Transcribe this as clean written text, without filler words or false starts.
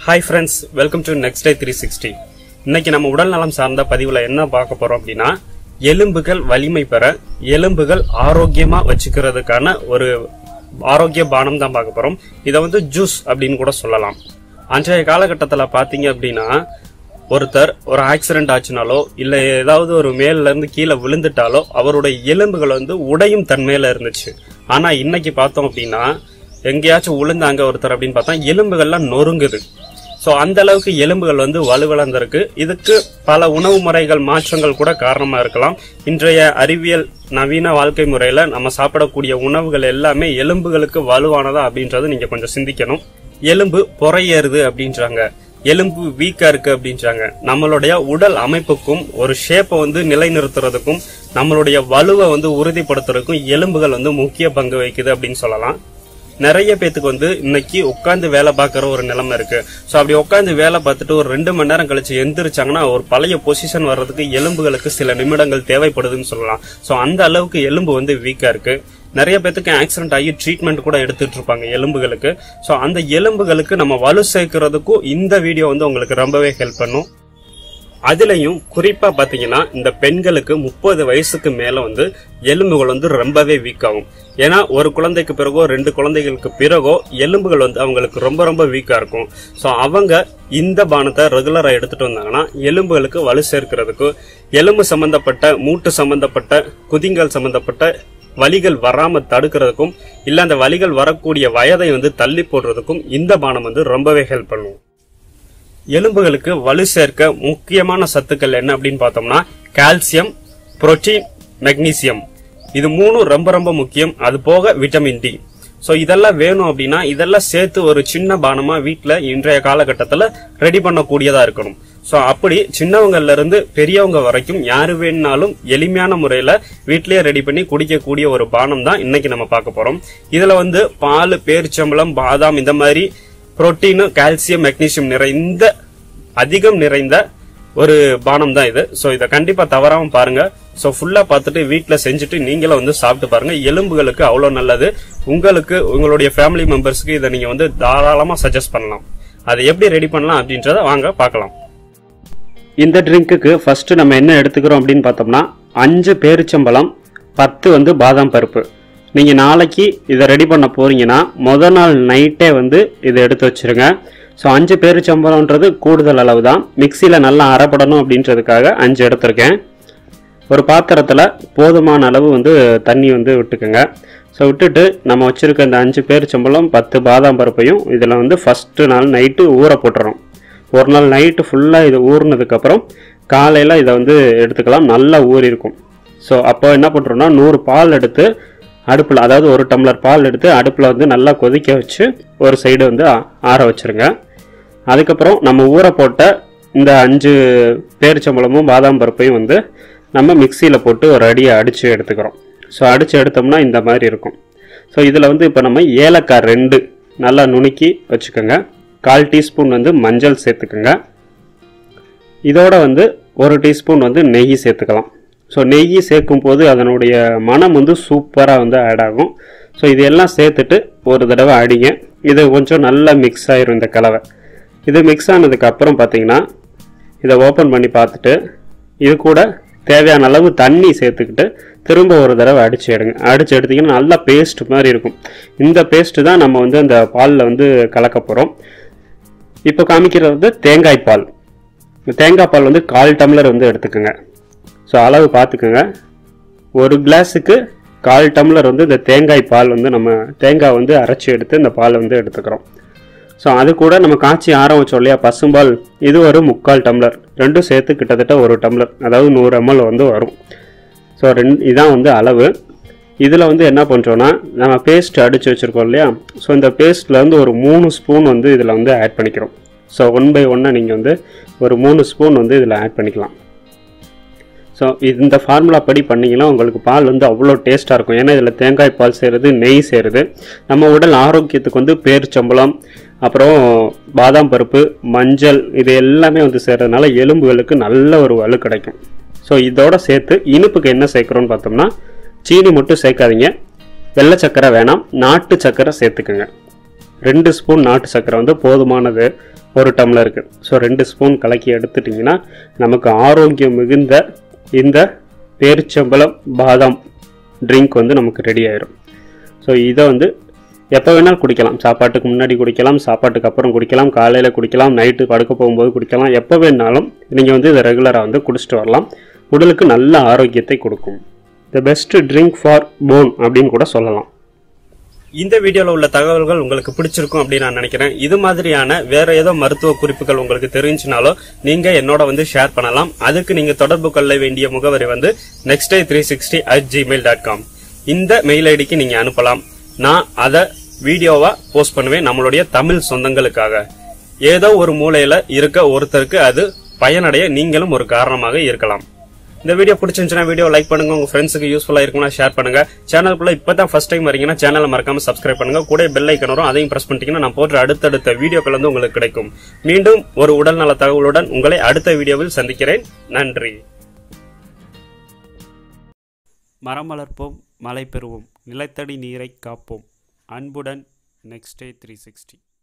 Hi friends, welcome to Next Day 360. இன்னைக்கு நம்ம உடல் நலம் சார்ந்த பதிவுல என்ன பார்க்க போறோம் அப்படின்னா எலும்புகள் வலிமை பெற எலும்புகள் ஆரோக்கியமா வச்சுக்கிறதுக்கான ஒரு ஆரோக்கிய பானம் தான் பார்க்க போறோம். இத வந்து ஜூஸ் அப்படின்னு கூட சொல்லலாம். அன்றைய காலகட்டத்துல பாத்தீங்க அப்படின்னா ஒருத்தர் ஒரு ஆக்சிடென்ட் ஆச்சுனாலோ இல்ல ஏதாவது ஒரு மேல இருந்து கீழே விழுந்துட்டாலோ அவருடைய எலும்புகள் வந்து உடையும் தன்மையில இருந்துச்சு. ஆனா இன்னைக்கு பார்த்தோம் அப்படின்னா எங்கேயாச்சும் விழுந்தாங்க ஒருத்தர் அப்படின்னு பார்த்தா எலும்புகள்லாம் நொறுங்குது. சோ அந்த அளவுக்கு எலும்புகள் வந்து வலுவிழந்திருக்கு. இதுக்கு பல உணவு முறைகள் மாற்றங்கள் கூட காரணமா இருக்கலாம். இன்றைய அறிவியல் நவீன வாழ்க்கை முறையில நம்ம சாப்பிடக்கூடிய உணவுகள் எல்லாமே எலும்புகளுக்கு வலுவானதா அப்படின்றத நீங்க கொஞ்சம் சிந்திக்கணும். எலும்பு பொறையேறுது அப்படின்றாங்க, எலும்பு வீக்கா இருக்கு அப்படின்றாங்க. நம்மளுடைய உடல் அமைப்புக்கும் ஒரு ஷேப்பை வந்து நிலைநிறுத்துறதுக்கும் நம்மளுடைய வலுவை வந்து உறுதிப்படுத்துறதுக்கும் எலும்புகள் வந்து முக்கிய பங்கு வகிக்குது அப்படின்னு சொல்லலாம். நிறைய பேத்துக்கு வந்து இன்னைக்கு உட்காந்து வேலை பார்க்கற ஒரு நிலைமை இருக்கு. சோ அப்படி உட்காந்து வேலை பார்த்துட்டு ஒரு 2 மணி நேரம் கழிச்சு எந்திரிச்சாங்கன்னா ஒரு பழைய பொசிஷன் வர்றதுக்கு எலும்புகளுக்கு சில நிமிடங்கள் தேவைப்படுதுன்னு சொல்லலாம். சோ அந்த அளவுக்கு எலும்பு வந்து வீக்கா இருக்கு. நிறைய பேத்துக்கு ஆக்சிடென்ட் ஆகி ட்ரீட்மெண்ட் கூட எடுத்துட்டு இருப்பாங்க எலும்புகளுக்கு. சோ அந்த எலும்புகளுக்கு நம்ம வலு சேர்க்கறதுக்கும் இந்த வீடியோ வந்து உங்களுக்கு ரொம்பவே ஹெல்ப் பண்ணும். அதுலயும் குறிப்பா பாத்தீங்கன்னா இந்த பெண்களுக்கு 30 வயசுக்கு மேல வந்து எலும்புகள் வந்து ரொம்பவே வீக் ஆகும். ஏன்னா ஒரு குழந்தைக்கு பிறகோ 2 குழந்தைகளுக்கு பிறகோ எலும்புகள் வந்து அவங்களுக்கு ரொம்ப ரொம்ப வீக்கா இருக்கும். சோ அவங்க இந்த பானத்தை ரெகுலரா எடுத்துட்டு வந்தாங்கன்னா எலும்புகளுக்கு வலு சேர்க்கிறதுக்கு, எலும்பு சம்பந்தப்பட்ட மூட்டு சம்பந்தப்பட்ட குதிங்கால் சம்பந்தப்பட்ட வலிகள் வராம தடுக்கிறதுக்கும் இல்ல அந்த வலிகள் வரக்கூடிய வயதை வந்து தள்ளி போடுறதுக்கும் இந்த பானம் வந்து ரொம்பவே ஹெல்ப் பண்ணும். எலும்புகளுக்கு வலு சேர்க்க முக்கியமான சத்துக்கள் என்ன அப்படின்னு பார்த்தோம்னா கால்சியம், புரோட்டீன், மெக்னீசியம், இது 3 ரொம்ப ரொம்ப முக்கியம். அது போக விட்டமின் டி. சோ இதெல்லாம் வேணும் அப்படின்னா இதெல்லாம் சேர்த்து ஒரு சின்ன பானமா வீட்டுல இன்றைய காலகட்டத்துல ரெடி பண்ணக்கூடியதா இருக்கணும். சோ அப்படி சின்னவங்கல இருந்து பெரியவங்க வரைக்கும் யாரு வேணும்னாலும் எளிமையான முறையில வீட்லயே ரெடி பண்ணி குடிக்கக்கூடிய ஒரு பானம் தான் இன்னைக்கு நம்ம பார்க்க போறோம். இதுல வந்து பால், பேரிச்சம்பழம், பாதாம் இந்த மாதிரி புரோட்டீன், கால்சியம், மெக்னீசியம் அதிகம் நிறைந்த ஒரு பானம் தான் இது. சோ இத கண்டிப்பா தவறாம பாருங்க. சோ ஃபுல்லா பார்த்துட்டு வீட்டுல செஞ்சுட்டு நீங்களும் வந்து சாப்பிட்டு பாருங்க. எலும்புகளுக்கு அவ்வளவு நல்லது. உங்களுக்கு உங்களுடைய ஃபேமிலி மெம்பர்ஸ்க்கு இதை நீங்க வந்து தாராளமா சஜஸ்ட் பண்ணலாம். அதை எப்படி ரெடி பண்ணலாம் அப்படின்றத வாங்க பார்க்கலாம். இந்த ட்ரிங்க்குக்கு ஃபர்ஸ்ட் நம்ம என்ன எடுத்துக்கிறோம் அப்படின்னு பார்த்தோம்னா 5 பேரிச்சம்பழம், 10 வந்து பாதாம் பருப்பு. நீங்க நாளைக்கு இதை ரெடி பண்ண போறீங்கன்னா முதல் நாள் நைட்டே வந்து இதை எடுத்து வச்சிருங்க. ஸோ 5 பேரிச்சம்பழம்ன்றது கூடுதல் அளவு தான். மிக்சியில் நல்லா அரைப்படணும் அப்படின்றதுக்காக 5 எடுத்திருக்கேன். ஒரு பாத்திரத்தில் போதுமான அளவு வந்து தண்ணி வந்து விட்டுக்குங்க. ஸோ விட்டுட்டு நம்ம வச்சுருக்க இந்த 5 பேரிச்சம்பழம் 10 பாதாம் பருப்பையும் இதில் வந்து ஃபஸ்ட்டு நாள் நைட்டு ஊற போட்டுறோம். ஒரு நாள் நைட்டு ஃபுல்லாக இது ஊறினதுக்கப்புறம் காலையில் இதை வந்து எடுத்துக்கலாம். நல்லா ஊறி இருக்கும். ஸோ அப்போ என்ன பண்ணுறோம்னா 100 பால் எடுத்து அடுப்பில், அதாவது 1 டம்ளர் பால் எடுத்து அடுப்பில் வந்து நல்லா கொதிக்க வச்சு ஒரு சைடு வந்து ஆற வச்சுருங்க. அதுக்கப்புறம் நம்ம ஊற போட்ட இந்த 5 பேரிச்சம்பழமும் பாதாம் பருப்பையும் வந்து நம்ம மிக்சியில் போட்டு ஒரு அடியை அடித்து எடுத்துக்கிறோம். ஸோ அடித்து எடுத்தோம்னா இந்த மாதிரி இருக்கும். ஸோ இதில் வந்து இப்போ நம்ம ஏலக்காய் 2 நல்லா நுணுக்கி வச்சுக்கோங்க. 1/4 டீஸ்பூன் வந்து மஞ்சள் சேர்த்துக்கோங்க. இதோட வந்து 1 டீஸ்பூன் வந்து நெய் சேர்த்துக்கலாம். ஸோ நெய் சேர்க்கும் போது அதனுடைய மனம் வந்து சூப்பராக வந்து ஆட் ஆகும். ஸோ இதெல்லாம் சேர்த்துட்டு ஒரு தடவை அடிங்க. இது கொஞ்சம் நல்லா மிக்ஸ் ஆயிரும் இந்த கலவை. இது மிக்ஸ் ஆனதுக்கு அப்புறம் பார்த்தீங்கன்னா இதை ஓப்பன் பண்ணி பார்த்துட்டு இது கூட தேவையான அளவு தண்ணி சேர்த்துக்கிட்டு திரும்ப ஒரு தடவை அடித்து எடுங்க. அடித்து எடுத்திங்கன்னா நல்லா பேஸ்ட் மாதிரி இருக்கும். இந்த பேஸ்ட்டு தான் நம்ம வந்து அந்த பாலில் வந்து கலக்க போகிறோம். இப்போ காமிக்கிறது வந்து தேங்காய் பால். தேங்காய் பால் வந்து 1/4 டம்ளர் வந்து எடுத்துக்கோங்க. ஸோ அளவு பார்த்துக்குங்க. ஒரு கிளாஸுக்கு 1/4 டம்ளர் வந்து இந்த தேங்காய் பால் வந்து நம்ம தேங்காய் வந்து அரைச்சி எடுத்து இந்த பால் வந்து எடுத்துக்கிறோம். ஸோ அது கூட நம்ம காய்ச்சி ஆற வச்சோம் இல்லையா பசும்பால், இது ஒரு 3/4 டம்ளர். ரெண்டும் சேர்த்து கிட்டத்தட்ட 1 டம்ளர், அதாவது 100 ml வந்து வரும். ஸோ இதான் வந்து அளவு. இதில் வந்து என்ன பண்ணுறோன்னா நம்ம பேஸ்ட் அடித்து வச்சுருக்கோம் இல்லையா, ஸோ இந்த பேஸ்ட்டில் வந்து ஒரு 3 ஸ்பூன் வந்து இதில் வந்து ஆட் பண்ணிக்கிறோம். ஸோ 1 by 1 நீங்கள் வந்து ஒரு 3 ஸ்பூன் வந்து இதில் ஆட் பண்ணிக்கலாம். ஸோ இந்த ஃபார்முலா படி பண்ணிங்கன்னா உங்களுக்கு பால் வந்து அவ்வளோ டேஸ்ட்டாக இருக்கும். ஏன்னா இதில் தேங்காய் பால் சேருது, நெய் சேருது. நம்ம உடல் ஆரோக்கியத்துக்கு வந்து பேரிச்சம்பழம், அப்புறம் பாதாம் பருப்பு, மஞ்சள், இது எல்லாமே வந்து சேர்றதுனால எலும்புகளுக்கு நல்ல ஒரு வலு கிடைக்கும். ஸோ இதோட சேர்த்து இனிப்புக்கு என்ன சேர்க்குறோன்னு பார்த்தோம்னா சீனி மட்டும் சேர்க்காதீங்க. வெள்ளை சக்கரை வேணாம், நாட்டு சக்கரை சேர்த்துக்குங்க. 2 ஸ்பூன் நாட்டு சர்க்கரை வந்து போதுமானது ஒரு டம்ளருக்கு. ஸோ 2 ஸ்பூன் கலக்கி எடுத்துட்டிங்கன்னா நமக்கு ஆரோக்கியம் மிகுந்த இந்த பேரிச்சம்பழம் பாதாம் ட்ரிங்க் வந்து நமக்கு ரெடி ஆயிரும். ஸோ இதை வந்து எப்போ வேணாலும் குடிக்கலாம். சாப்பாட்டுக்கு முன்னாடி குடிக்கலாம், சாப்பாட்டுக்கு அப்புறம் குடிக்கலாம், காலையில் குடிக்கலாம், நைட்டு படுக்க போகும்போது குடிக்கலாம். எப்போ வேணாலும் நீங்கள் வந்து இதை ரெகுலராக வந்து குடிச்சிட்டு வரலாம். உடலுக்கு நல்ல ஆரோக்கியத்தை கொடுக்கும். The best drink for bone அப்படின்னு கூட சொல்லலாம். இந்த வீடியோவில் உள்ள தகவல்கள் உங்களுக்கு பிடிச்சிருக்கும் அப்படின்னு நான் நினைக்கிறேன். இது மாதிரியான வேற ஏதோ மருத்துவ குறிப்புகள் உங்களுக்கு தெரிஞ்சுனாலோ நீங்க என்னோட வந்து ஷேர் பண்ணலாம். அதுக்கு நீங்க தொடர்பு கொள்ள வேண்டிய முகவரி வந்து nextday360@gmail.com. இந்த மெயில் ஐடிக்கு நீங்க அனுப்பலாம். நான் அதை வீடியோவா போஸ்ட் பண்ணுவேன் நம்மளுடைய தமிழ் சொந்தங்களுக்காக. ஏதோ ஒரு மூலையில இருக்க ஒருத்தருக்கு அது பயனடைய நீங்களும் ஒரு காரணமாக இருக்கலாம். இந்த வீடியோ பிடிச்சிருந்துச்சுன்னா வீடியோ லைக் பண்ணுங்க, உங்க ஃப்ரெண்ட்ஸுக்கு யூஸ்ஃபுல்லா இருக்கும்னா ஷேர் பண்ணுங்க. சேனலுக்குள்ள இப்பதான் ஃபர்ஸ்ட் டைம் வரீங்கன்னா சேனலை மறக்காம சப்ஸ்கிரைப் பண்ணுங்க. கூட பெல் ஐக்கன் வரும், அதையும் பிரஸ் பண்ணிட்டீங்கன்னா நான் போடுற அடுத்தடுத்த வீடியோக்கள் வந்து உங்களுக்கு கிடைக்கும். மீண்டும் ஒரு உடல்நல தகவலுடன் உங்களை அடுத்த வீடியோவில் சந்திக்கிறேன். நன்றி. மரம் வளர்ப்போம், மழை பெறுவோம், நிலத்தடி நீரை காப்போம். அன்புடன் நெக்ஸ்ட் டே 360.